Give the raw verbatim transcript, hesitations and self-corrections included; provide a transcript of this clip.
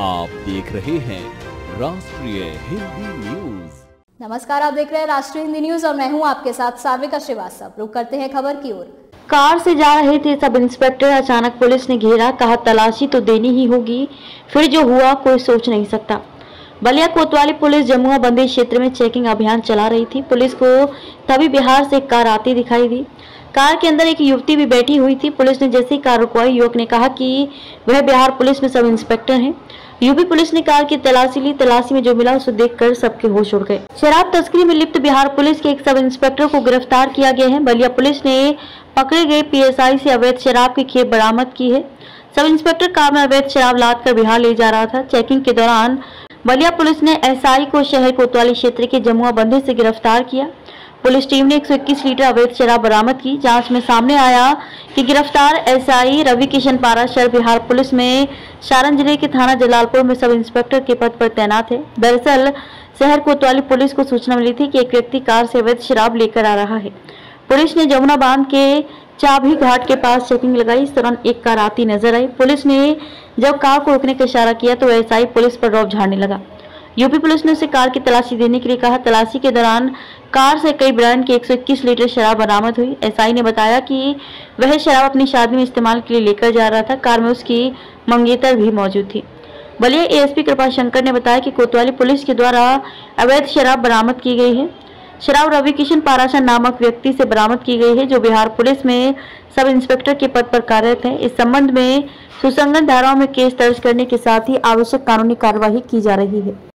आप देख रहे हैं राष्ट्रीय हिंदी न्यूज। नमस्कार, आप देख रहे हैं राष्ट्रीय हिंदी न्यूज और मैं हूं आपके साथ साविका श्रीवास्तव। रुक करते हैं खबर की ओर। कार से जा रहे थे सब इंस्पेक्टर, अचानक पुलिस ने घेरा, कहा तलाशी तो देनी ही होगी। फिर जो हुआ कोई सोच नहीं सकता। बलिया कोतवाली पुलिस जमुआ बंदी क्षेत्र में चेकिंग अभियान चला रही थी। पुलिस को तभी बिहार से एक कार आती दिखाई दी। कार के अंदर एक युवती भी बैठी हुई थी। पुलिस ने जैसे ही कार रुकवाई, युवक ने कहा कि वह बिहार पुलिस में सब इंस्पेक्टर हैं। यूपी पुलिस ने कार की तलाशी ली। तलाशी में जो मिला उसे देखकर सबके होश उड़ गए। शराब तस्करी में लिप्त बिहार पुलिस के एक सब इंस्पेक्टर को गिरफ्तार किया गया है। बलिया पुलिस ने पकड़े गए पीएसआई से अवैध शराब की खेप बरामद की है। सब इंस्पेक्टर कार में अवैध शराब लाद कर बिहार ले जा रहा था। चेकिंग के दौरान बलिया पुलिस ने एसआई को शहर कोतवाली क्षेत्र के जमुआ बंदे से गिरफ्तार किया। पुलिस टीम ने एक सौ इक्कीस लीटर अवैध शराब बरामद की। जांच में सामने आया कि गिरफ्तार एसआई रवि किशन पाराशर बिहार पुलिस में सारण जिले के थाना जलालपुर में सब इंस्पेक्टर के पद पर तैनात है। दरअसल शहर कोतवाली पुलिस को सूचना मिली थी कि एक व्यक्ति कार से अवैध शराब लेकर आ रहा है। पुलिस ने जमुना बांध के चाभी घाट के पास चेकिंग लगाई। इस दौरान एक कार आती नजर आई। पुलिस ने जब कार को रोकने का इशारा किया तो एसआई पुलिस पर रौब झाड़ने लगा। यूपी पुलिस ने उसे कार की तलाशी देने के लिए कहा। तलाशी के दौरान कार से कई ब्रांड की एक सौ इक्कीस लीटर शराब बरामद हुई। एसआई ने बताया कि वह शराब अपनी शादी में इस्तेमाल के लिए लेकर जा रहा था। कार में उसकी मंगेतर भी मौजूद थी। बलिया एएसपी कृपा शंकर ने बताया कि कोतवाली पुलिस के द्वारा अवैध शराब बरामद की गई है। शराब रवि किशन पाराशर नामक व्यक्ति से बरामद की गई है, जो बिहार पुलिस में सब इंस्पेक्टर के पद पर कार्यरत है। इस संबंध में सुसंगत धाराओं में केस दर्ज करने के साथ ही आवश्यक कानूनी कार्यवाही की जा रही है।